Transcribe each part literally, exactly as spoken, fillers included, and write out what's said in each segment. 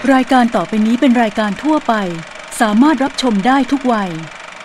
รายการต่อไปนี้เป็นรายการทั่วไปสามารถรับชมได้ทุกวัย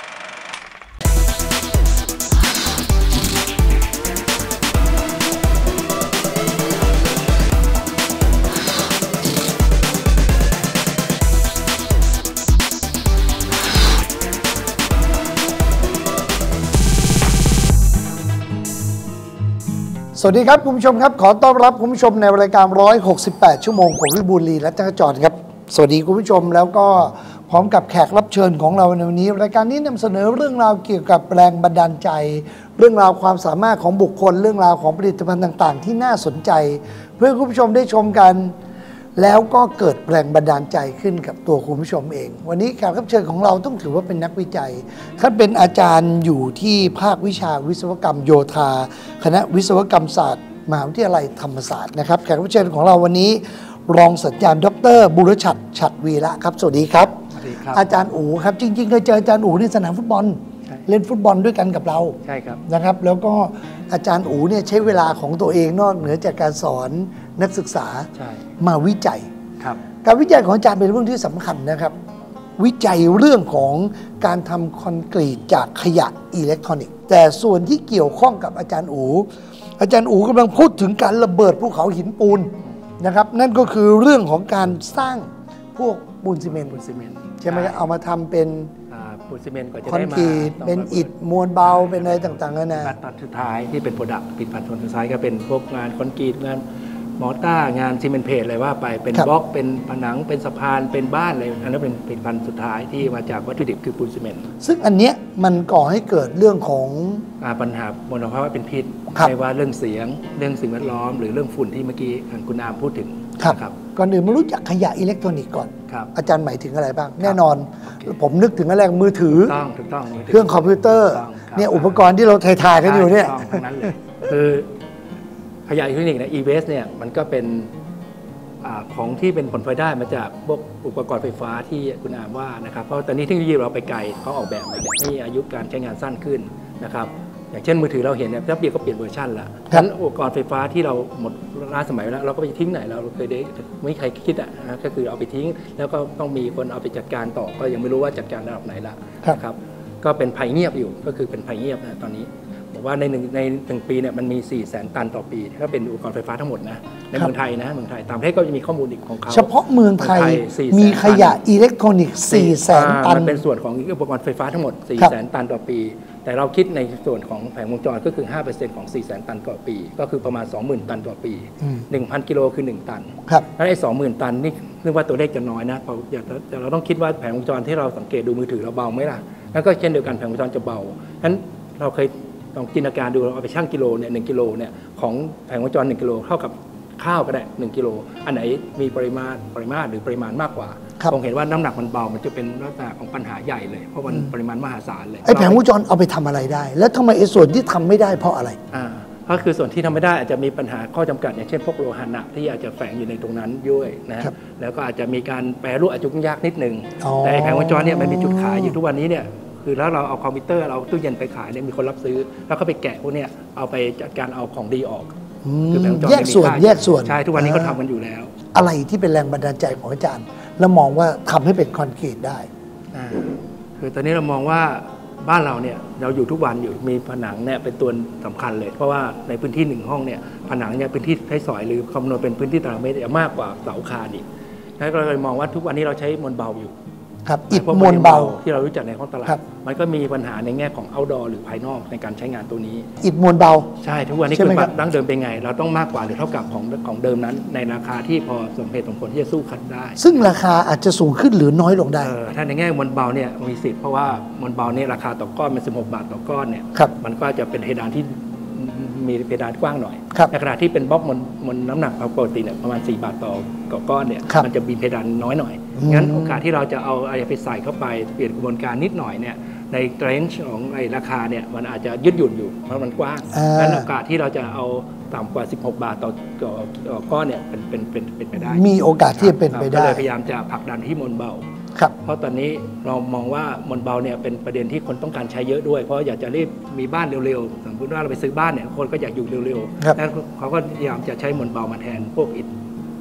สวัสดีครับคุณผู้ชมครับขอต้อนรับคุณผู้ชมในรายการหนึ่งร้อยหกสิบแปดชั่วโมงของวิบูลย์ลีและจักรจรครับสวัสดีคุณผู้ชมแล้วก็พร้อมกับแขกรับเชิญของเราในวันนี้รายการนี้นำเสนอเรื่องราวเกี่ยวกับแรงบันดาลใจเรื่องราวความสามารถของบุคคลเรื่องราวของผลิตภัณฑ์ต่างๆที่น่าสนใจเพื่อคุณผู้ชมได้ชมกันแล้วก็เกิดแรงบันดาลใจขึ้นกับตัวคุณผู้ชมเองวันนี้แขกรับเชิญของเราต้องถือว่าเป็นนักวิจัยท่านเป็นอาจารย์อยู่ที่ภาควิชาวิศวกรรมโยธาคณะวิศวกรรมศาสตร์มหาวิทยาลัยธรรมศาสตร์นะครับแขกรับเชิญของเราวันนี้รองศาสตราจารย์ดร.บุรชัดฉัตรวีระครับสวัสดีครับสวัสดีครับอาจารย์อู๋ครับจริงๆเคยเจออาจารย์อู๋ในสนามฟุตบอลเล่นฟุตบอลด้วยกันกับเราใช่ครับนะครับแล้วก็อาจารย์อู๋เนี่ยใช้เวลาของตัวเองนอกเหนือจากการสอนนักศึกษามาวิจัยการวิจัยของอาจารย์เป็นเรื่องที่สำคัญนะครับวิจัยเรื่องของการทำคอนกรีตจากขยะอิเล็กทรอนิกส์แต่ส่วนที่เกี่ยวข้องกับอาจารย์อู๋อาจารย์อู๋กำลังพูดถึงการระเบิดภูเขาหินปูนนะครับนั่นก็คือเรื่องของการสร้างพวกปูนซีเมนต์ใช่ไหมครับเอามาทำเป็นปูนซีเมนต์ก็จะคอนกรีตเป็นอิฐมวลเบาเป็นอะไรต่างๆนั่นนะตอนสุดท้ายที่เป็นโปรดักต์ผลิตภัณฑ์สุดท้ายก็เป็นพวกงานคอนกรีตงานมอต้างานซีเมนต์เพจอะไรว่าไปเป็นบล็อกเป็นผนังเป็นสะพานเป็นบ้านอะไรอันนั้นเป็นผลิตภัณฑ์สุดท้ายที่มาจากวัตถุดิบคือปูนซีเมนต์ซึ่งอันเนี้ยมันก่อให้เกิดเรื่องของปัญหามลภาวะเป็นพิษไม่ว่าเรื่องเสียงเรื่องสิ่งแวดล้อมหรือเรื่องฝุ่นที่เมื่อกี้คุณอามพูดถึงครับก่อนอื่นมารู้จักขยะอิเล็กทรอนิกส์ก่อนอาจารย์หมายถึงอะไรบ้างแน่นอนผมนึกถึงอะไรมือถือเครื่องคอมพิวเตอร์เนี่ยอุปกรณ์ที่เราถ่ายๆกันอยู่เนี่ยทั้งนั้นเลยคือขยะอิเล็กทรอนิกส์เนี่ย e-waste เนี่ยมันก็เป็นของที่เป็นผลพลอยได้มาจากพวกอุปกรณ์ไฟฟ้าที่คุณอามว่านะครับเพราะตอนนี้เทคโนโลยีเราไปไกลเขาออกแบบมาให้อายุการใช้งานสั้นขึ้นนะครับอย่างเช่นมือถือเราเห็นเนี่ยแป๊บเดียวก็เปลี่ยนเวอร์ชันละฉะนั้นอุปกรณ์ไฟฟ้าที่เราหมดล้าสมัยแล้วเราก็ไปทิ้งไหนเราเคยได้ไม่มีใครคิดอ่ะนะก็คือเอาไปทิ้งแล้วก็ต้องมีคนเอาไปจัดการต่อก็ยังไม่รู้ว่าจัดการระดับไหนละนะครับก็เป็นภัยเงียบอยู่ก็คือเป็นภัยเงียบนะตอนนี้บอกว่าในหนึ่งในหนึ่งปีเนี่ยมันมีสี่แสนตันต่อปีถ้าเป็นอุปกรณ์ไฟฟ้าทั้งหมดนะในเมืองไทยนะเมืองไทยตามประเทศก็จะมีข้อมูลอีกของเขาเฉพาะเมืองไทยมีขยะอิเล็กทรอนิกส์สี่แสนตันมันเป็นส่วนของอุปกรณ์ไฟฟ้าทั้งหมดสี่แสนตันต่อปีแต่เราคิดในส่วนของแผงวงจรก็คือ ห้าเปอร์เซ็นต์ ของ สี่แสน ตันต่อปีก็คือประมาณ สองหมื่น ตันต่อปี หนึ่งพัน กิโลคือหนึ่งตันแล้วไอ้ สองหมื่น ตันนี่นึกว่าตัวเลขจะน้อยนะเพราะแต่เราต้องคิดว่าแผงวงจรที่เราสังเกตดูมือถือเราเบาไหมล่ะแล้วก็เช่นเดียวกันแผงวงจรจะเบาฉะนั้นเราเคยลองจินตนาการดูเราเอาไปชั่งกิโลเนี่ยหนึ่งกิโลเนี่ยของแผงวงจรหนึ่งกิโลเท่ากับข้าวก็ได้หนึ่งกิโลอันไหนมีปริมาณปริมาตรหรือปริมาณมากกว่าคงเห็นว่าน้ำหนักมันเบามันจะเป็นลักษณะของปัญหาใหญ่เลยเพราะมันปริมาณมหาศาลเลยไอ้แผงวงจรเอาไปทำอะไรได้แล้วทำไมไอ้ส่วนที่ทำไม่ได้เพราะอะไรอ่าก็คือส่วนที่ทำไม่ได้อาจจะมีปัญหาข้อจำกัดอย่างเช่นพวกโลหะหนักที่อาจจะแฝงอยู่ในตรงนั้นด้วยนะแล้วก็อาจจะมีการแปรรูปอาจจะยุ่งยากนิดนึงแต่แผงวงจรเนี่ยมันมีจุดขายอยู่ทุกวันนี้เนี่ยคือแล้วเราเอาคอมพิวเตอร์เราตู้เย็นไปขายเนี่ยมีคนรับซื้อแล้วก็ไปแกะพวกเนี้ยเอาไปจัดการเอาของดีออกคือแผงวงจรแยกส่วนแยกส่วนใช่ทุกวันนี้เขาทำกันอยู่แล้วอะไรที่เป็นแรงบันดาลใจของอาจารย์แล้วมองว่าทำให้เป็นคอนกรีตได้คือตอนนี้เรามองว่าบ้านเราเนี่ยเราอยู่ทุกวันอยู่มีผนังเนี่ยเป็นตัวสำคัญเลยเพราะว่าในพื้นที่หนึ่งห้องเนี่ยผนังเนี่ยพื้นที่ใช้สอยหรือคำนวณเป็นพื้นที่ตารางเมตรมากกว่าเสาคานอีกแล้วก็เลยมองว่าทุกวันนี้เราใช้มวลเบาอยู่ครับอิฐมวลเบาที่เรารู้จักในท้องตลาดมันก็มีปัญหาในแง่ของ outdoor หรือภายนอกในการใช้งานตัวนี้อิฐมวลเบาใช่ทุกวันนี้คือดั้งเดิมเป็นไงเราต้องมากกว่าหรือเท่ากับของของเดิมนั้นในราคาที่พอสมเหตุสมผลที่จะสู้คันได้ซึ่งราคาอาจจะสูงขึ้นหรือน้อยลงได้ถ้าในแง่มวลเบาเนี่ยมีสิทธิ์เพราะว่ามวลเบาเนี่ยราคาต่อก้อนมันสิบหกบาทต่อก้อนเนี่ยมันก็จะเป็นเพดานที่มีเพดานกว้างหน่อยในขณะที่เป็นบล็อกมันมันน้ำหนักปกติเนี่ยประมาณสี่บาทต่อก้อนเนี่ยมันจะมีเพดานน้อยหน่อยงั้นโอกาสที่เราจะเอาอะไรไปใส่เข้าไปเปลี่ยนกระบวนการนิดหน่อยเนี่ยในเรนจ์ของไอ้ราคาเนี่ยมันอาจจะยืดหยุ่นอยู่เพราะมันกว้างงั้นโอกาสที่เราจะเอาต่ำกว่าสิบหกบาทต่อก้อนเนี่ยเป็นเป็นเป็นเป็นไปได้มีโอกาสที่จะเป็นไปได้ก็เลยพยายามจะผลักดันที่มวลเบาเพราะตอนนี้เรามองว่ามวลเบาเนี่ยเป็นประเด็นที่คนต้องการใช้เยอะด้วยเพราะอยากจะรีบมีบ้านเร็วๆสมมติว่าเราไปซื้อบ้านเนี่ยคนก็อยากอยู่เร็วๆนั้นเขาก็พยายามจะใช้มวลเบามาแทนพวกอิฐ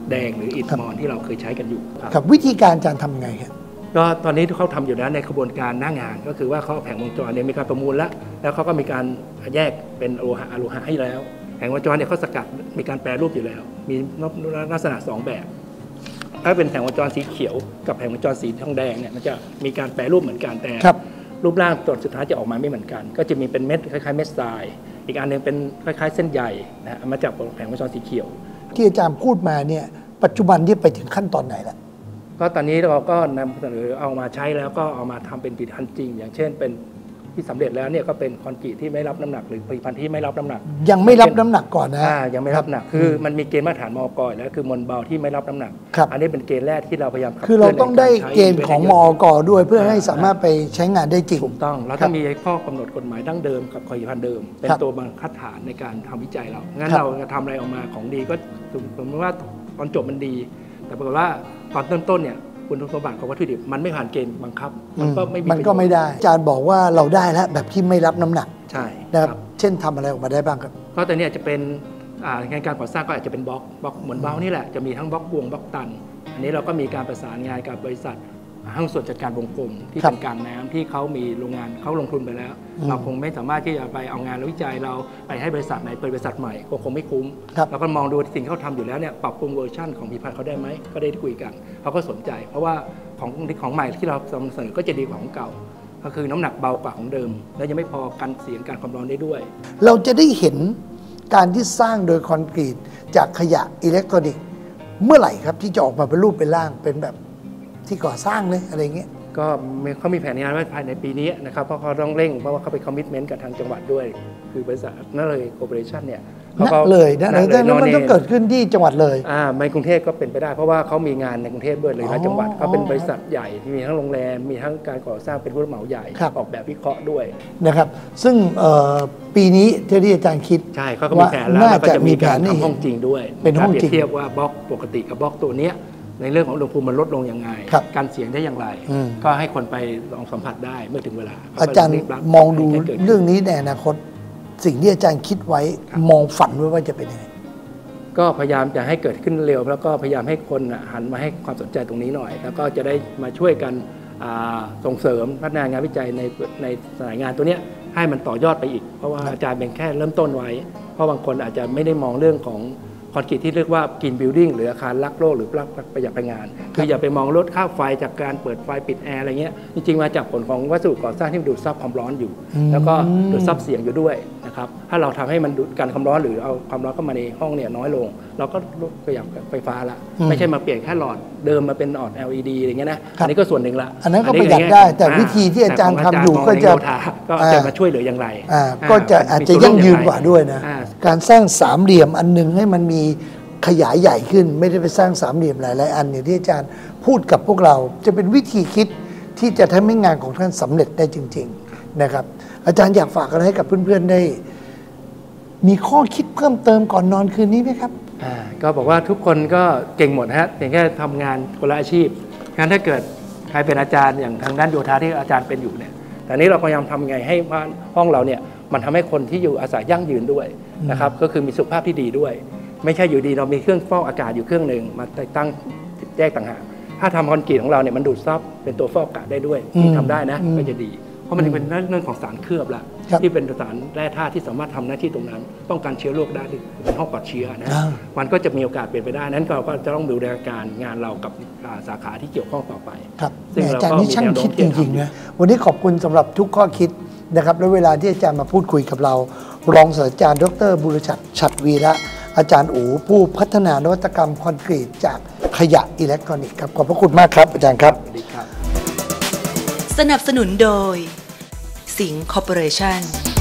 แดงหรืออิฐมอนที่เราเคยใช้กันอยู่ครับครับวิธีการอาจารย์ทำไงครับก็ตอนนี้เขาทำอยู่แล้วในกระบวนการหน้างานก็คือว่าเขาแผงวงจรเนี่ยมีการประมูลแล้วแล้วเขาก็มีการแยกเป็นโลหะอโลหะให้แล้วแผงวงจรเนี่ยเขาสกัดมีการแปรรูปอยู่แล้วมีลักษณะสองแบบถ้าเป็นแผงวงจรสีเขียวกับแผงวงจรสีทองแดงเนี่ยมันจะมีการแปรรูปเหมือนกันแต่รูปร่างตัวสุดท้ายจะออกมาไม่เหมือนกันก็จะมีเป็นเม็ดคล้ายๆเม็ดทรายอีกอันหนึ่งเป็นคล้ายๆเส้นใยนะมาจากแผงวงจรสีเขียวที่อาจารย์พูดมาเนี่ยปัจจุบันที่ไปถึงขั้นตอนไหนแล้วก็ตอนนี้เราก็นำเสนอเอามาใช้แล้วก็เอามาทำเป็นผลิตภัณฑ์จริงอย่างเช่นเป็นที่สำเร็จแล้วเนี่ยก็เป็นคอนกรีตที่ไม่รับน้ำหนักหรือผลิตภัณฑ์ที่ไม่รับน้ำหนักยังไม่รับน้ำหนักก่อนนะยังไม่รับน้ำหนักคือมันมีเกณฑ์มาตรฐานมอก.แล้วคือมวลเบาที่ไม่รับน้ำหนักอันนี้เป็นเกณฑ์แรกที่เราพยายามคือเราต้องได้เกณฑ์ของมอก.ด้วยเพื่อให้สามารถไปใช้งานได้จริงถูกต้องเราต้องมีข้อกำหนดกฎหมายดั้งเดิมกับผลิตภัณฑ์เดิมเป็นตัวบังคับฐานในการทำวิจัยเรางั้นเราจะทำอะไรออกมาของดีก็สมมติว่าตอนจบมันดีแต่ปรากฏว่าตอนต้นๆเนี่ยคุณสมบัติของวัตถุดิบมันไม่ผ่านเกณฑ์บังคับมันก็ไม่มันก็ไม่ได้อาจารย์บอกว่าเราได้แล้วแบบที่ไม่รับน้ำหนักใช่นะครับเช่นทำอะไรออกมาได้บ้างครับก็แต่เนี่ยจะเป็นงานการก่อสร้างก็อาจจะเป็นบล็อกบล็อกเหมือนเบ้านี่แหละจะมีทั้งบล็อกพวงบล็อกตันอันนี้เราก็มีการประสานงานกับบริษัทห้างส่วนจัดการวงกลมที่เป็นกลางน้ำที่เขามีโรงงานเขาลงทุนไปแล้วเราคงไม่สามารถที่จะไปเอางานวิจัยเราไปให้บริษัทไหนเปิดบริษัทใหม่ก็คงไม่คุ้มเราก็มองดูสิ่งที่เขาทำอยู่แล้วเนี่ยปรับปรุงเวอร์ชันของผลิตภัณฑ์เขาได้ไหมก็ได้คุยกันเขาก็สนใจเพราะว่าของของใหม่ที่เรานำเสนอก็จะดีกว่าของเก่าก็คือน้ำหนักเบากว่าของเดิมและยังไม่พอกันเสียงการความร้อนได้ด้วยเราจะได้เห็นการที่สร้างโดยคอนกรีตจากขยะอิเล็กทรอนิกส์เมื่อไหร่ครับที่จะออกมาเป็นรูปเป็นร่างเป็นแบบที่ก่อสร้างเลยอะไรเงี้ยก็เขามีแผนงานไว้ภายในปีนี้นะครับเพราะเขาต้องเร่งเพราะว่าเขาไปคอมมิชเมนต์กับทางจังหวัดด้วยคือบริษัทนั่นเลยโคร์ปอเรชั่นเนี่ยนั่นเลยนะแล้วมันต้องเกิดขึ้นที่จังหวัดเลยอ่าในกรุงเทพก็เป็นไปได้เพราะว่าเขามีงานในกรุงเทพด้วยเลยหลายจังหวัดเขาเป็นบริษัทใหญ่ที่มีทั้งโรงแรมมีทั้งการก่อสร้างเป็นผู้รับเหมาใหญ่ออกแบบวิเคราะห์ด้วยนะครับซึ่งปีนี้ที่อาจารย์คิดใช่เขาก็มีแผนแล้วก็จะมีการทำห้องจริงด้วยเป็นห้องจริงเทียบว่าบล็อกปกติกับบล็อกตัวเนี้ยในเรื่องของอุณหภูมิมันลดลงยังไงการเสียงได้อย่างไรก็ให้คนไปลองสัมผัสได้เมื่อถึงเวลาอาจารย์มองดูเรื่องนี้ในอนาคตสิ่งที่อาจารย์คิดไว้มองฝันไว้ว่าจะเป็นยังไงก็พยายามจะให้เกิดขึ้นเร็วแล้วก็พยายามให้คนหันมาให้ความสนใจตรงนี้หน่อยแล้วก็จะได้มาช่วยกันส่งเสริมพัฒนางานวิจัยในในสายงานตัวนี้ให้มันต่อยอดไปอีกเพราะว่าอาจารย์เป็นแค่เริ่มต้นไว้เพราะบางคนอาจจะไม่ได้มองเรื่องของคอนกรีตที่เรียกว่า Green Building หรืออาคารรักโลกหรือรักประหยัดพลังงานคืออย่าไปมองลดค่าไฟจากการเปิดไฟปิดแอร์อะไรเงี้ยจริงๆมาจากผลของวัสดุก่อสร้างที่ดูดซับความร้อนอยู่แล้วก็ดูดซับเสียงอยู่ด้วยนะครับถ้าเราทำให้มันดูดการความร้อนหรือเอาความร้อนเข้ามาในห้องเนี่ยน้อยลงเราก็ลดประหยัดไฟฟ้าละไม่ใช่มาเปลี่ยนแค่หลอดเดิมมาเป็นหลอด แอล อี ดี อะไรเงี้ยนะอันนี้ก็ส่วนหนึ่งละอันนั้นก็ประหยัดได้แต่วิธีที่อาจารย์ทำอยู่ก็จะก็จะมาช่วยเหลืออย่างไรก็จะอาจจะยั่งยืนกว่าด้วยนะการสร้างสามเหลี่ยมอันนึงให้มันมีขยายใหญ่ขึ้นไม่ได้ไปสร้างสามเหลี่ยมหลายๆอันอย่างที่อาจารย์พูดกับพวกเราจะเป็นวิธีคิดที่จะทำให้งานของท่านสำเร็จได้จริงๆนะครับอาจารย์อยากฝากอะไรให้กับเพื่อนๆได้มีข้อคิดเพิ่มเติมก่อนนอนคืนนี้ไหมครับอ่าก็บอกว่าทุกคนก็เก่งหมดฮะเพียงแค่ทำงานคนละอาชีพงั้นถ้าเกิดใครเป็นอาจารย์อย่างทางด้านโยธาที่อาจารย์เป็นอยู่เนี่ยแต่นี้เราพยายามทำไงให้ห้องเราเนี่ยมันทำให้คนที่อยู่อาศัยยั่งยืนด้วยนะครับก็คือมีสุขภาพที่ดีด้วยไม่ใช่อยู่ดีเรามีเครื่องฟอกอากาศอยู่เครื่องหนึ่งมาตั้งแยกต่างหากถ้าทำคอนกรีตของเราเนี่ยมันดูดซับเป็นตัวฟอกอากาศได้ด้วยที่ทำได้นะก็จะดีเพราะมันเป็นเรื่องของสารเคลือบละที่เป็นสารแร่ธาตุที่สามารถทำหน้าที่ตรงนั้นป้องกันเชื้อโรคได้เป็นห้องปลอดเชื้อนะมันก็จะมีโอกาสเป็นไปได้นั้นเราก็จะต้องดูแลการงานเรากับสาขาที่เกี่ยวข้องต่อไปครับอาจารย์นี่ช่างคิดจริงๆนะวันนี้ขอบคุณสำหรับทุกข้อคิดนะครับและเวลาที่อาจารย์มาพูดคุยกับเรารองศาสตราจารย์ดร.บุรชัดฉัตรวีระอาจารย์อู๋ผู้พัฒนานวัตกรรมคอนกรีตจากขยะอิเล็กทรอนิกส์ครับขอบพระคุณมากครับอาจารย์ครับสวัสดีครับสนับสนุนโดยสิงห์คอร์ปอเรชั่น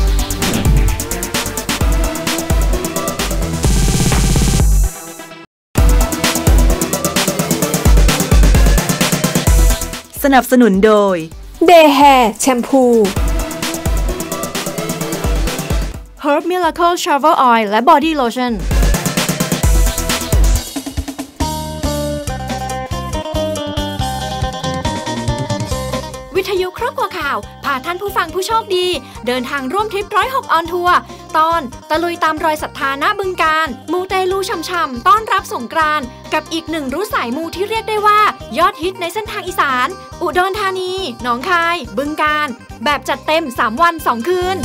สนับสนุนโดยเดย์แฮร์แชมพู Herb Miracle Shower Oil และ Body Lotionวิทยุครอบครัวข่าวพาท่านผู้ฟังผู้โชคดีเดินทางร่วมทริปร้อยหกออนทัวร์ตอนตะลุยตามรอยศรัทธาณบึงกาฬมูเตลูช่ำๆต้อนรับสงกรานต์กับอีกหนึ่งรู้สายมูที่เรียกได้ว่ายอดฮิตในเส้นทางอีสานอุดรธานีหนองคายบึงกาฬแบบจัดเต็มสามวันสองคืน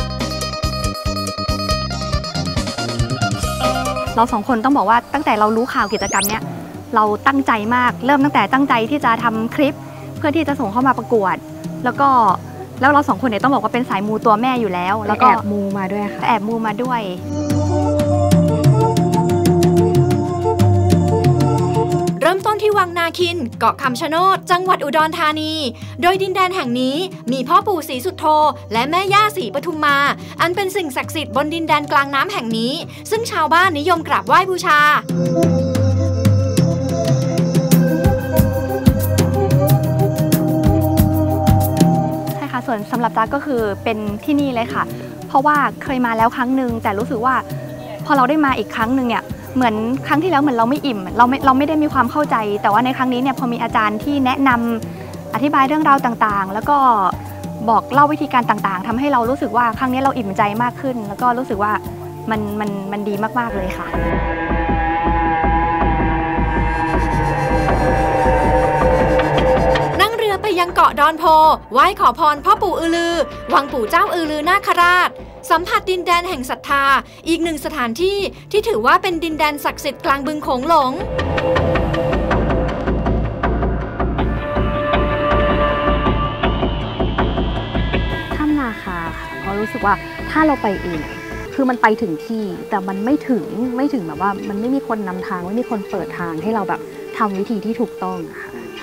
เราสองคนต้องบอกว่าตั้งแต่เรารู้ข่าวกิจกรรมเนี้ยเราตั้งใจมากเริ่มตั้งแต่ตั้งใจที่จะทำคลิปเพื่อที่จะส่งเข้ามาประกวดแล้วก็แล้วเราสองคนเนี่ยต้องบอกว่าเป็นสายมูตัวแม่อยู่แล้วแล้วก็แอบมูมาด้วยค่ะแอบมูมาด้วยเริ่มต้นที่วังนาคินเกาะคำชะโนดจังหวัดอุดรธานีโดยดินแดนแห่งนี้มีพ่อปู่ศรีสุโธและแม่ย่าศรีปทุมมาอันเป็นสิ่งศักดิ์สิทธิ์บนดินแดนกลางน้ำแห่งนี้ซึ่งชาวบ้านนิยมกราบไหว้บูชาส่วนสำหรับจ๊ะก็คือเป็นที่นี่เลยค่ะเพราะว่าเคยมาแล้วครั้งหนึ่งแต่รู้สึกว่าพอเราได้มาอีกครั้งหนึ่งเนี่ยเหมือนครั้งที่แล้วเหมือนเราไม่อิ่มเราไม่เราไม่ได้มีความเข้าใจแต่ว่าในครั้งนี้เนี่ยพอมีอาจารย์ที่แนะนำอธิบายเรื่องราวต่างๆแล้วก็บอกเล่าวิธีการต่างๆทำให้เรารู้สึกว่าครั้งนี้เราอิ่มใจมากขึ้นแล้วก็รู้สึกว่ามันมันมันดีมากๆเลยค่ะไปยังเกาะดอนโพไหว้ขอพรพ่อปู่อือลือวังปู่เจ้าอือลือนาคราชสัมผัสดินแดนแห่งศรัทธาอีกหนึ่งสถานที่ที่ถือว่าเป็นดินแดนศักดิ์สิทธิ์กลางบึงโขงหลงถ้ำนาคาค่ะเพราะรู้สึกว่าถ้าเราไปเองคือมันไปถึงที่แต่มันไม่ถึงไม่ถึงแบบว่ามันไม่มีคนนำทางไม่มีคนเปิดทางให้เราแบบทำวิธีที่ถูกต้องค่ะ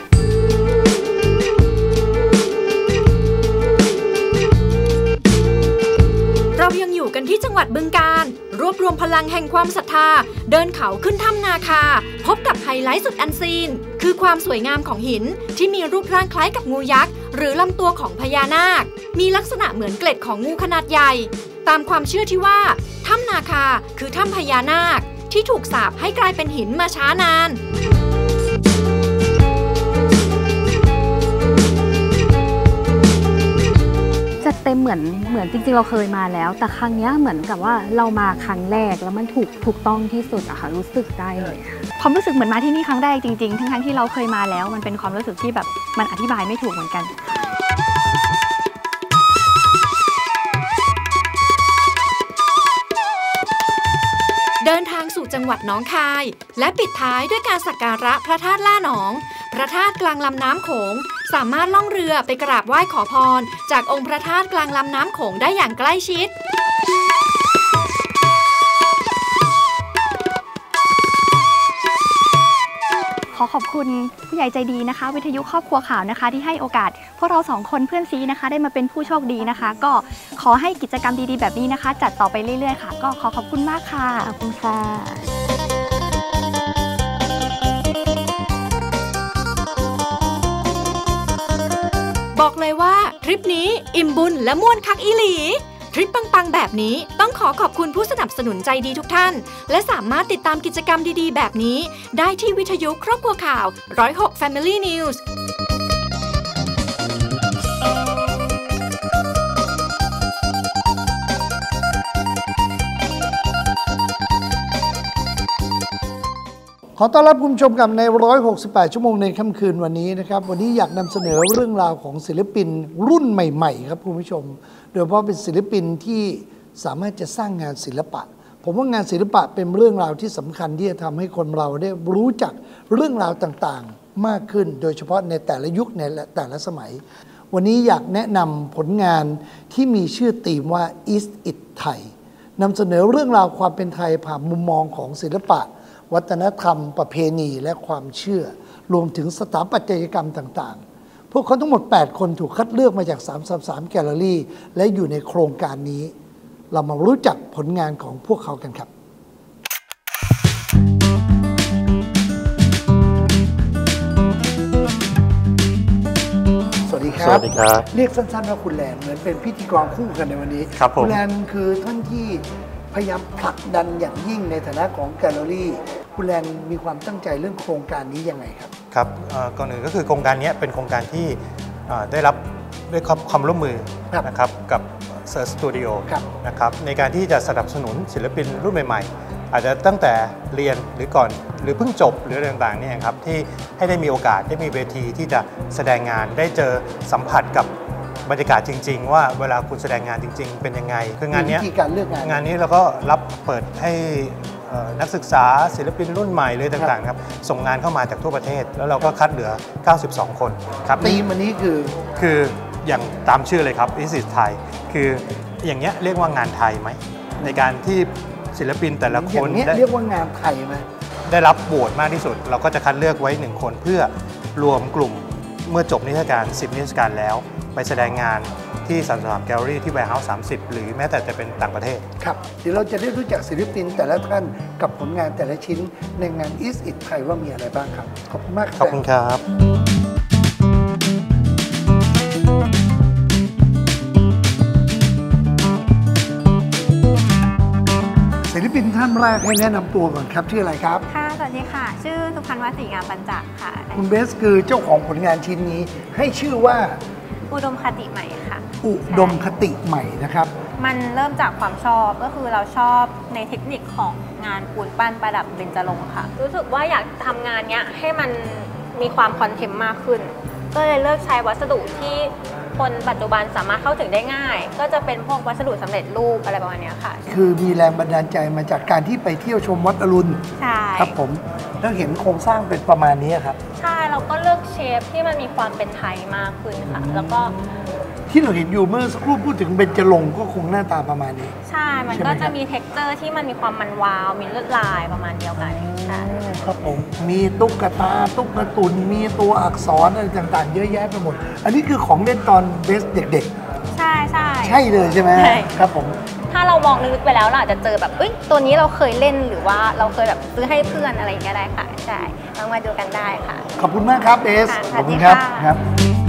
เรายังอยู่กันที่จังหวัดบึงกาฬรวบรวมพลังแห่งความศรัทธาเดินเขาขึ้นถ้ำนาคาพบกับไฮไลท์สุดอันซีนคือความสวยงามของหินที่มีรูปร่างคล้ายกับงูยักษ์หรือลำตัวของพญานาคมีลักษณะเหมือนเกล็ดของงูขนาดใหญ่ตามความเชื่อที่ว่าถ้ำนาคาคือถ้ำพญานาคที่ถูกสาปให้กลายเป็นหินมาช้านานจะเต็มเหมือนเหมือนจริงๆเราเคยมาแล้วแต่ครั้งนี้เหมือนกับว่าเรามาครั้งแรกแล้วมันถูกถูกต้องที่สุดอะค่ะรู้สึกได้เลยความรู้สึกเหมือนมาที่นี่ครั้งแรกจริงๆทั้งๆที่เราเคยมาแล้วมันเป็นความรู้สึกที่แบบมันอธิบายไม่ถูกเหมือนกันเดินทางสู่จังหวัดหนองคายและปิดท้ายด้วยการสักการะพระธาตุล่าหนองพระธาตุกลางลำน้ำโขงสามารถล่องเรือไปกราบไหว้ขอพรจากองค์พระธาตุกลางลำน้ำโขงได้อย่างใกล้ชิดขอขอบคุณผู้ใหญ่ใจดีนะคะวิทยุครอบครัวข่าวนะคะที่ให้โอกาสพวกเราสองคนเพื่อนซีนะคะได้มาเป็นผู้โชคดีนะคะก็ขอให้กิจกรรมดีๆแบบนี้นะคะจัดต่อไปเรื่อยๆค่ะก็ขอขอบคุณมากค่ะขอบคุณค่ะบอกเลยว่าทริปนี้อิ่มบุญและม่วนคักอีหลีทริปปังๆแบบนี้ต้องขอขอบคุณผู้สนับสนุนใจดีทุกท่านและสามารถติดตามกิจกรรมดีๆแบบนี้ได้ที่วิทยุครอบครัวข่าวหนึ่งศูนย์หก Family News ขอต้อนรับคุณผู้ชมกับในหนึ่งร้อยหกสิบแปดชั่วโมงในค่ำคืนวันนี้นะครับวันนี้อยากนำเสนอเรื่องราวของศิลปินรุ่นใหม่ๆครับคุณผู้ชมโดยเฉพาะเป็นศิลปินที่สามารถจะสร้างงานศิลปะผมว่างานศิลปะเป็นเรื่องราวที่สำคัญที่จะทำให้คนเราได้รู้จักเรื่องราวต่างๆมากขึ้นโดยเฉพาะในแต่ละยุคในแต่ละสมัยวันนี้อยากแนะนำผลงานที่มีชื่อธีมว่า Is It Thai นำเสนอเรื่องราวความเป็นไทยผ่านมุมมองของศิลปะวัฒนธรรมประเพณีและความเชื่อรวมถึงสถาปัตยกรรมต่างๆพวกเขาทั้งหมดแปดคนถูกคัดเลือกมาจากสามสิบสามแกลเลอรี่และอยู่ในโครงการนี้เรามารู้จักผลงานของพวกเขากันครับสวัสดีครับสวัสดีครับเรียกสั้นๆว่าคุณแลนเหมือนเป็นพิธีกรคู่กันในวันนี้ครับผมคุณแลนคือท่านที่พยายามผลักดันอย่างยิ่งในฐานะของแกลเลอรี่คุณแลนมีความตั้งใจเรื่องโครงการนี้ยังไงครับครับก่อนอื่นก็คือโครงการนี้เป็นโครงการที่ได้รับด้วยความร่วมมือนะครับกับ Search Studio นะครับในการที่จะสนับสนุนศิลปินรุ่นใหม่ๆอาจจะตั้งแต่เรียนหรือก่อนหรือเพิ่งจบหรืออะไรต่างๆนี่ครับที่ให้ได้มีโอกาสได้มีเวทีที่จะแสดงงานได้เจอสัมผัสกับบรรยากาศจริงๆว่าเวลาคุณแสดงงานจริงๆเป็นยังไงคืองานนี้การเลือกงานงานนี้เราก็รับเปิดให้นักศึกษาศิลปินรุ่นใหม่เลยต่างๆครับส่งงานเข้ามาจากทั่วประเทศแล้วเราก็คัดเหลือเก้าสิบสองคนครับธีมอันนี้คือคืออย่างตามชื่อเลยครับ This is Thai คืออย่างเงี้ยเรียกว่างานไทยไหมในการที่ศิลปินแต่ละคนอย่างเงี้ยเรียกว่างานไทยไหมได้รับโหวตมากที่สุดเราก็จะคัดเลือกไว้หนึ่งคนเพื่อรวมกลุ่มเมื่อจบนิทรรศการสิบนิทรรศการแล้วไปแสดงงานที่สันสามแกลเลอรี่ที่แวร์เฮาส์สามสิบหรือแม้แต่จะเป็นต่างประเทศครับเดี๋ยวเราจะได้รู้จักศิลปินแต่ละท่านกับผลงานแต่ละชิ้นในงาน Is It Thai ว่ามีอะไรบ้างครับขอบคุณมากครับขอบคุณครับศิลปินท่านแรกให้แนะนำตัวก่อนครับชื่ออะไรครับค่ะสวัสดีค่ะชื่อสุพรรณวสีงามบรรจักษ์ค่ะคุณเบสคือเจ้าของผลงานชิ้นนี้ให้ชื่อว่าอุดมคติใหม่ค่ะอุดมคติใหม่นะครับมันเริ่มจากความชอบก็คือเราชอบในเทคนิคของงานปูนปั้นประดับเบญจรงค์ค่ะรู้สึกว่าอยากทำงานเนี้ยให้มันมีความคอนเทมต์มากขึ้นก็เลยเลือกใช้วัสดุที่คนปัจจุบันสามารถเข้าถึงได้ง่ายก็จะเป็นพวกวัสดุสำเร็จรูปอะไรประมาณนี้ค่ะคือมีแรงบันดาลใจมาจากการที่ไปเที่ยวชมวัดอรุณใช่ครับผมแล้วเห็นโครงสร้างเป็นประมาณนี้ครับใช่เราก็เลือกเชฟที่มันมีความเป็นไทยมากขึ้นค่ะแล้วก็ที่เราเห็นอยู่เมื่อสักครู่พูดถึงเบญจรงค์ก็คงหน้าตาประมาณนี้ใช่มันก็จะมีเท็กเจอร์ที่มันมีความมันวาวมีลวดลายประมาณเดียวกันใช่ครับผมมีตุ๊กตาตุ๊กตุนมีตัวอักษรอะไรต่างๆเยอะแยะไปหมดอันนี้คือของเล่นตอนเบสเด็กๆใช่ใช่ใช่เลยใช่ไหมครับผมถ้าเรามองลึกไปแล้วเราอาจจะเจอแบบเอ้ยตัวนี้เราเคยเล่นหรือว่าเราเคยแบบซื้อให้เพื่อนอะไรอย่างเงี้ยได้ค่ะใช่ลองมาดูกันได้ค่ะขอบคุณมากครับเบสขอบคุณครับครับ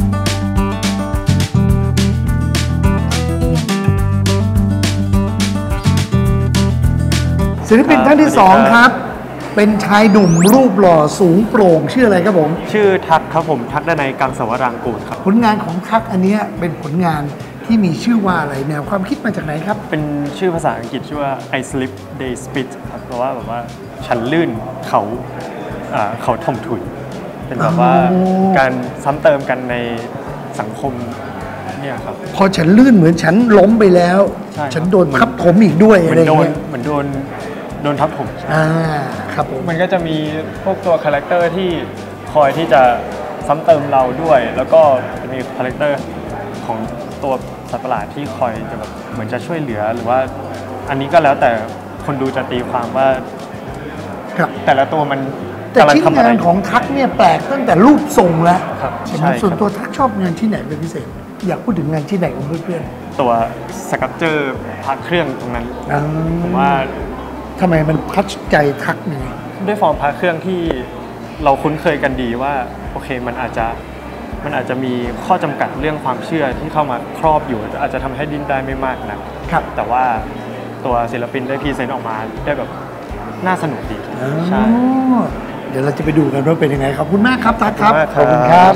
ศิลปินท่านที่สองครับเป็นชายหนุ่มรูปหล่อสูงโปร่งชื่ออะไรครับผมชื่อทักครับผมทักดนัยกังสวรางกูลครับผลงานของทักอันนี้เป็นผลงานที่มีชื่อว่าอะไรแนวความคิดมาจากไหนครับเป็นชื่อภาษาอังกฤษชื่อว่า I slip they spit ครับเพราะว่าแบบว่าฉันลื่นเขาเขาท่มถุยเป็นแบบว่าการซ้ำเติมกันในสังคมเนี่ยครับพอฉันลื่นเหมือนฉันล้มไปแล้วฉันโดนทับถมอีกด้วยอะไรเงี้ยเหมือนโดนโดนทับถมอ่าครับผมมันก็จะมีพวกตัวคาแรคเตอร์ที่คอยที่จะซ้ำเติมเราด้วยแล้วก็จะมีคาแรคเตอร์ของตัวสัตว์ประหลาดที่คอยจะแบบเหมือนจะช่วยเหลือหรือว่าอันนี้ก็แล้วแต่คนดูจะตีความว่าแต่ละตัวมันแต่ชิ้นงานของทักเนี่ยแปลกตั้งแต่รูปทรงแล้วใช่ไหมส่วนตัวทักชอบงานที่ไหนเป็นพิเศษอยากพูดถึงงานที่ไหนของเพื่อนๆตัวสกัปเจอร์พาเครื่องตรงนั้นผมว่าทำไมมันทัชใจทักเนี่ยด้วยฟอร์มพาเครื่องที่เราคุ้นเคยกันดีว่าโอเคมันอาจจะมันอาจจะมีข้อจำกัดเรื่องความเชื่อที่เข้ามาครอบอยู่อาจจะทำให้ดิ้นได้ไม่มากนะครับแต่ว่าตัวศิลปินได้พรีเซนต์ออกมาได้แบบน่าสนุกดีใช่เดี๋ยวเราจะไปดูกันว่าเป็นยังไงขอบคุณมากครับทักครับขอบคุณครับ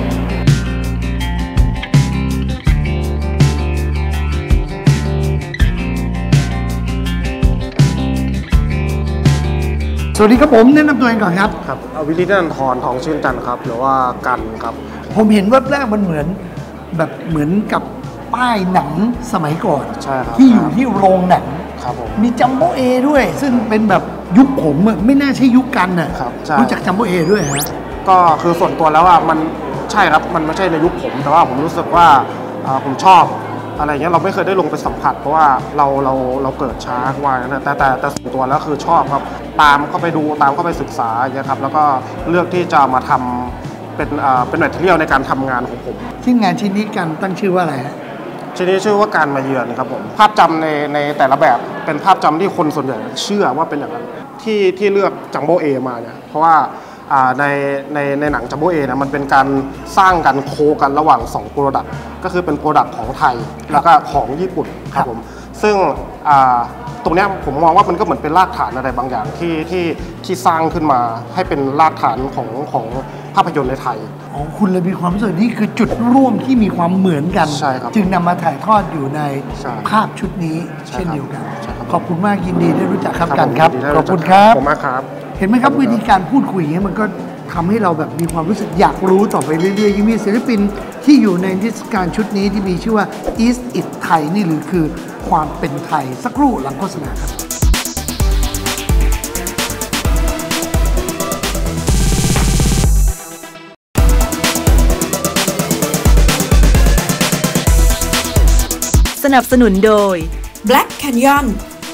สวัสดีครับผมแนะนำตัวเองก่อนครับครับวิรินันทรทองชื่นจันทร์ครับหรือว่ากันครับผมเห็นแวบแรกมันเหมือนแบบเหมือนกับป้ายหนังสมัยก่อนใช่ครับที่อยู่ที่โรงหนังครับผมมีจัมโบ้เอด้วยซึ่งเป็นแบบยุคผมไม่น่าใช่ยุคกันน่ะรู้จักจัมโบ้เอด้วยฮะก็คือส่วนตัวแล้วอ่ะมันใช่ครับมันไม่ใช่ในยุคผมแต่ว่าผมรู้สึกว่าผมชอบอะไรเงี้ยเราไม่เคยได้ลงไปสัมผัสเพราะว่าเราเราเราเกิดช้ากว่านะแต่แต่แต่ส่วนตัวแล้วคือชอบครับตามเข้าไปดูตามเข้าไปศึกษาอย่างเงี้ยครับแล้วก็เลือกที่จะมาทำเป็นอ่าเป็นแมทเทียลในการทำงานของผมที่งานชิ้นนี้กันตั้งชื่อว่าอะไรฮะชิ้นนี้ชื่อว่าการมาเยือนครับผมภาพจำในในแต่ละแบบเป็นภาพจำที่คนส่วนใหญ่เชื่อว่าเป็นอย่างนั้นที่ที่เลือกจัมโบ้เอมาเนี่ยเพราะว่าในในในหนังจัมโบ้เอนะมันเป็นการสร้างกันโคกันระหว่างสองโปรดักต์ก็คือเป็นโปรดักต์ของไทยแล้วก็ของญี่ปุ่นครับผมซึ่งตรงนี้ผมมองว่ามันก็เหมือนเป็นรากฐานอะไรบางอย่างที่ที่ที่สร้างขึ้นมาให้เป็นรากฐานของของภาพยนตร์ในไทยอ๋อคุณเลยมีความรู้สึกนี่คือจุดร่วมที่มีความเหมือนกันใช่ครับจึงนำมาถ่ายทอดอยู่ในภาพชุดนี้เช่นเดียวกันขอบคุณมากยินดีได้รู้จักครับกันครับขอบคุณครับขอบคุณมากครับเห็นไหมครับวิธีการพูดคุยอย่างนี้มันก็ทำให้เราแบบมีความรู้สึกอยากรู้ต่อไปเรื่อยๆยังมีศิลปินที่อยู่ในนิทรรศการชุดนี้ที่มีชื่อว่า Is It Thai นี่หรือคือความเป็นไทยสักครู่หลังโฆษณาครับสนับสนุนโดย Black Canyon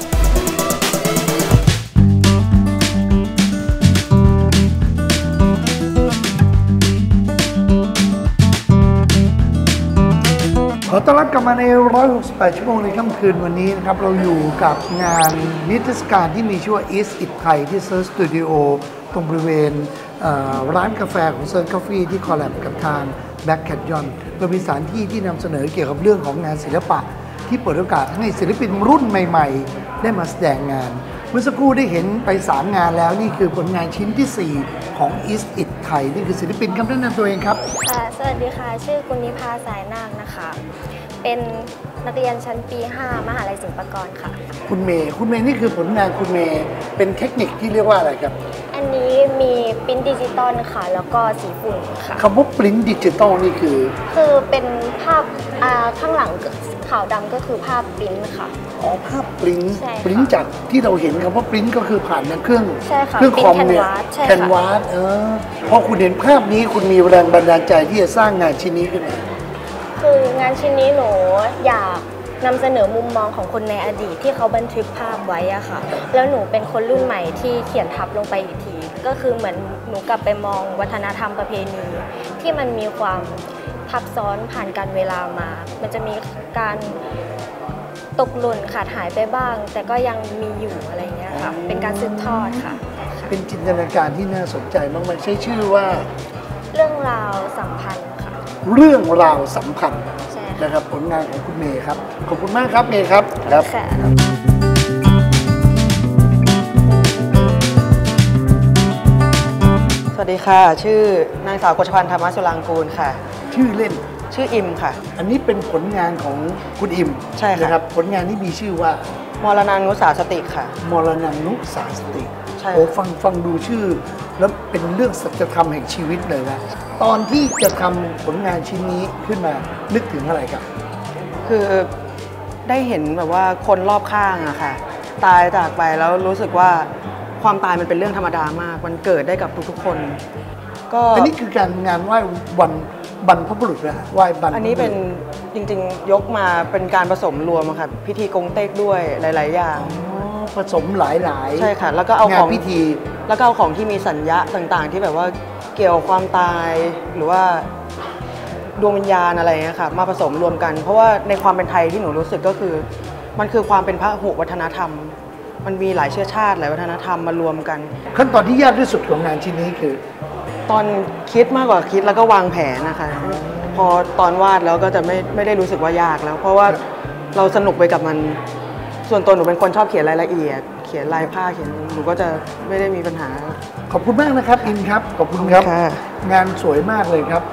ขอต้อนรับกลับมาในหนึ่งร้อยหกสิบแปดชั่วโมงในค่ำคืนวันนี้นะครับเราอยู่กับงานนิทรรศการที่มีชื่อว่า Is It Thai ที่เซิร์ชสตูดิโอตรงบริเวณร้านกาแฟของเซิร์ชกาแฟที่คอลแลบกับทาง Black Canyon เรามีสถานที่ที่นำเสนอเกี่ยวกับเรื่องของงานศิลปะที่เปิดโอกาสให้ศิลปินรุ่นใหม่ๆได้มาแสดงงานเมื่อสักครู่ได้เห็นไปสามงานแล้วนี่คือผลงานชิ้นที่สี่ของ Is It Thai นี่คือศิลปินครับแนะนำตัวเองครับค่ะสวัสดีค่ะชื่อกุณิภาสายนาคนะคะเป็นนักเรียนชั้นปีห้ามหาลัยศิลปากรค่ะคุณเมย์คุณเมย์นี่คือผลงานคุณเมย์เป็นเทคนิคที่เรียกว่าอะไรครับอันนี้มีปริ้นดิจิตอลค่ะแล้วก็สีฝุ่นค่ะคำว่าปริ้นดิจิตอลนี่คือคือเป็นภาพข้างหลังขาวดำก็คือภาพปริ้นค่ะอ๋อภาพปริ้นปริ้นจากที่เราเห็นคำว่าปริ้นก็คือผ่านเครื่องเครื่องคอมเนี่ยแคนวาสเออพอคุณเห็นภาพนี้คุณมีแรงบันดาลใจที่จะสร้างงานชิ้นนี้ขึ้นมาคืองานชิ้นนี้หนูอยากนำเสนอมุมมองของคนในอดีตที่เขาบันทึกภาพไว้อะค่ะแล้วหนูเป็นคนรุ่นใหม่ที่เขียนทับลงไปอีกทีก็คือเหมือนหนูกลับไปมองวัฒนธรรมประเพณีที่มันมีความทับซ้อนผ่านการเวลามามันจะมีการตกหล่นขาดหายไปบ้างแต่ก็ยังมีอยู่อะไรเงี้ยค่ะเป็นการสืบทอดค่ะเป็นจินตนาการที่น่าสนใจมากๆใช้ชื่อว่าเรื่องราวสัมพันธ์ค่ะเรื่องราวสัมพันธ์นะครับผลงานของคุณเมย์ครับขอบคุณมากครับเมย์ครับครับสวัสดีค่ะชื่อนางสาวกฤษพันธ์ธรรมสุรางกูลค่ะชื่อเล่นชื่ออิมค่ะอันนี้เป็นผลงานของคุณอิมใช่ครับผลงานนี้มีชื่อว่ามรณานุสาสติค่ะมรณานุสาสติใช่โอ้ฟังฟังดูชื่อแล้วเป็นเรื่องสัจธรรมแห่งชีวิตเลยนะตอนที่จะทำผลงานชิ้นนี้ขึ้นมานึกถึงอะไรครับคือได้เห็นแบบว่าคนรอบข้างอะค่ะตายจากไปแล้วรู้สึกว่าความตายมันเป็นเรื่องธรรมดามากมันเกิดได้กับทุกๆคนก็อันนี้คือการงานไหว้วันบรรพบุรุษนะไหว้บรรพบุรุษอันนี้เป็นจริงๆยกมาเป็นการผสมรวมค่ะพิธีกงเต็กด้วยหลายๆอย่างผสมหลายๆใช่ค่ะแล้วก็เอาของพิธีแล้วก็เอาของที่มีสัญญาต่างๆที่แบบว่าเกี่ยวกับความตายหรือว่าดวงวิญญาณอะไรเงี้ยค่ะมาผสมรวมกันเพราะว่าในความเป็นไทยที่หนูรู้สึกก็คือมันคือความเป็นพหุวัฒนธรรมมันมีหลายเชื้อชาติหลายวัฒนธรรมมารวมกันขั้นตอนที่ยากที่สุดของงานชิ้นนี้คือตอนคิดมากกว่าคิดแล้วก็วางแผนนะคะพอตอนวาดแล้วก็จะไม่ไม่ได้รู้สึกว่ายากแล้วเพราะว่าเราสนุกไปกับมันส่วนตัวหนูเป็นคนชอบเขียนรายละเอียดเขียนลายผ้าเขียนหนูก็จะไม่ได้มีปัญหาขอบคุณมากนะครับอินครับขอบคุณครับงานสวยมากเลยครับ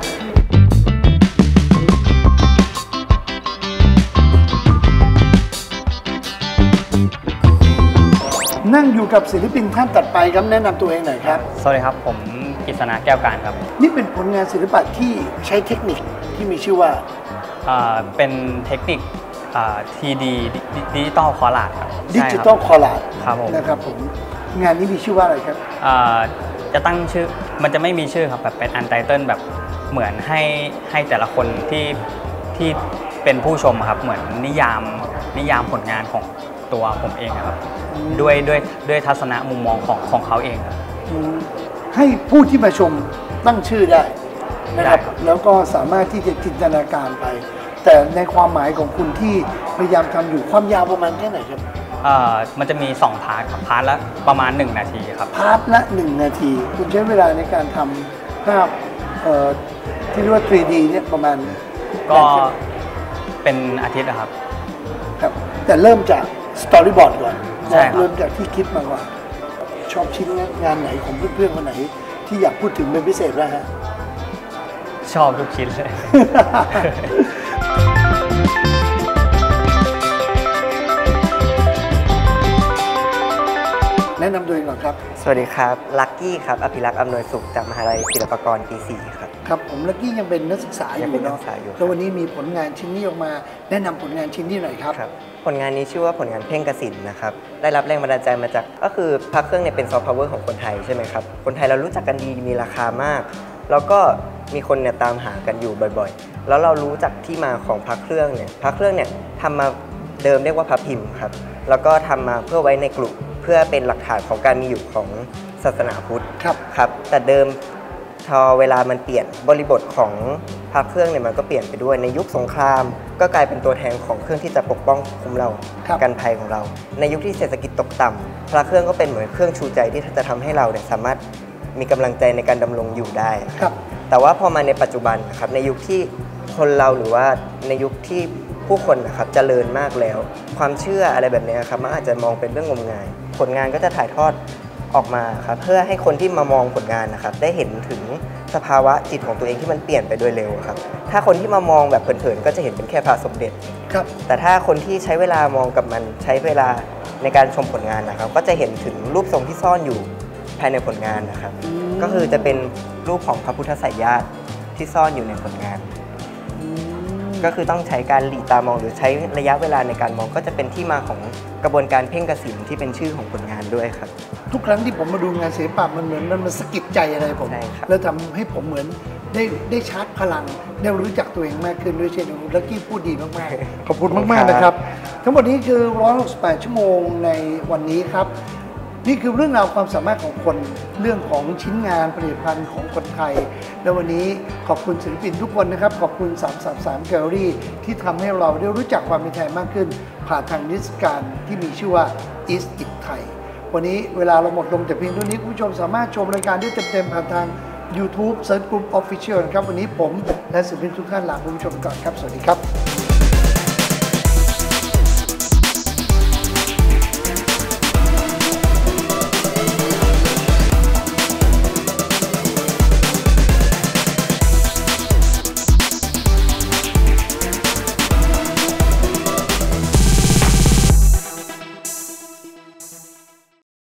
นั่งอยู่กับศิลปินท่านตัดไปครับแนะนำตัวเองหน่อยครับสวัสดีครับผมกฤษณะแก้วการครับนี่เป็นผลงานศิลปะที่ใช้เทคนิคที่มีชื่อว่าเป็นเทคนิคทีดีดิจิตอลคอลลาจครับดิจิตอลคอลลาจครับผมนะครับผมงานนี้มีชื่อว่าอะไรครับจะตั้งชื่อมันจะไม่มีชื่อครับแบบเป็นอันไตเติลแบบเหมือนให้ให้แต่ละคนที่ที่เป็นผู้ชมครับเหมือนนิยามนิยามผลงานของตัวผมเองครับด้วยด้วยด้วยทัศนะมุมมองของของเขาเองครับให้ผู้ที่มาชมตั้งชื่อได้นะครับแล้วก็สามารถที่จะจินตนาการไปแต่ในความหมายของคุณที่พยายามทำอยู่ความยาวประมาณแค่ไหนครับมันจะมีสองพาร์ทครับพาร์ทละประมาณหนึ่งนาทีครับพาร์ทละหนึ่งนาทีคุณใช้เวลาในการทำภาพที่เรียกว่า ทรี ดี เนี่ยประมาณก็เป็นอาทิตย์นะครับครับแต่เริ่มจากสตอรี่บอร์ดก่อนใช่ครับเริ่มจากที่คิดมาก่อนชอบชิ้นงานไหนของเพื่อนๆคนไหนที่อยากพูดถึงเป็นพิเศษไหมฮะชอบทุกชิ้นเลยแนะนำตัวเองก่อนครับสวัสดีครับ ลักกี้ครับ อภิรักษ์อำนวยสุขจากมหาลัยศิลปากรปีสี่ครับครับ ผมลักกี้ยังเป็นนักศึกษาอยังยู่เป็นนักเนาะศึกษาอยู่แล้ววันนี้มีผลงานชิ้นนี้ออกมา แนะนำผลงานชิ้นนี้หน่อยครับครับ ผลงานนี้ชื่อว่าผลงานเพ่งกสินนะครับ ได้รับแรงบันดาลใจมาจาก ก็คือพระเครื่องเนี่ยเป็นซอฟต์พาวเวอร์ของคนไทยใช่ไหมครับ คนไทยเรารู้จักกันดี มีราคามาก แล้วก็มีคนเนี่ยตามหากันอยู่บ่อยๆ แล้วเรารู้จักที่มาของพระเครื่องเนี่ย พระเครื่องเนี่ยทำมาเดิมเรียกว่าพระพิมพ์ครับ แล้วก็ทำมาเพื่อไว้ในกลุ่มเพื่อเป็นหลักฐานของการมีอยู่ของศาสนาพุทธครับครับ แต่เดิมพอเวลามันเปลี่ยนบริบทของพระเครื่องเนี่ยมันก็เปลี่ยนไปด้วยในยุคสงคราม ก็กลายเป็นตัวแทนของเครื่องที่จะปกป้องคุ้มเรากันภัยของเรา ในยุคที่เศรษฐกิจตกต่ำพระเครื่องก็เป็นเหมือนเครื่องชูใจที่จะทำให้เราเนี่ยสามารถมีกำลังใจในการดำรงอยู่ได้ครับแต่ว่าพอมาในปัจจุบันนะครับในยุคที่คนเราหรือว่าในยุคที่ผู้คนนะครับเจริญมากแล้ว ความเชื่ออะไรแบบนี้ครับมันอาจจะมองเป็นเรื่องงมงายผลงานก็จะถ่ายทอดออกมาครับเพื่อให้คนที่มามองผลงานนะครับได้เห็นถึงสภาวะจิตของตัวเองที่มันเปลี่ยนไปโดยเร็วครับถ้าคนที่มามองแบบเผินๆก็จะเห็นเป็นแค่พระสมเด็จครับแต่ถ้าคนที่ใช้เวลามองกับมันใช้เวลาในการชมผลงานนะครับก็จะเห็นถึงรูปทรงที่ซ่อนอยู่ภายในผลงานนะครับก็คือจะเป็นรูปของพระพุทธไสยญาติที่ซ่อนอยู่ในผลงานก็คือต้องใช้การหลีตามองหรือใช้ระยะเวลาในการมองก็จะเป็นที่มาของกระบวนการเพ่งกสิณที่เป็นชื่อของผลงานด้วยครับทุกครั้งที่ผมมาดูงานศิลปะมันเหมือนมันมันสะกิดใจอะไรผมแล้วทำให้ผมเหมือนได้ได้ชาร์จพลังได้รู้จักตัวเองมากขึ้นด้วยเช่นเดียวกันลักกี้พูดดีมากๆ ขอบคุณมากๆนะครับ ทั้งหมดนี้คือหนึ่งร้อยหกสิบแปดชั่วโมงในวันนี้ครับนี่คือเรื่องราวความสามารถของคนเรื่องของชิ้นงานผลิตภัณฑ์ของคนไทยและวันนี้ขอบคุณศิลปินทุกคนนะครับขอบคุณสามสามสามแกลเลอรี่ที่ทำให้เราได้รู้จักความเป็นไทยมากขึ้นผ่านทางนิทรรศการที่มีชื่อว่า East It Thai วันนี้เวลาเราหมดลงแต่เพียงเท่านี้คุณผู้ชมสามารถชมรายการได้เต็มๆผ่านทาง YouTube Search Group Official นะครับวันนี้ผมและศิลปินทุกท่านลาคุณผู้ชมก่อนครับสวัสดีครับ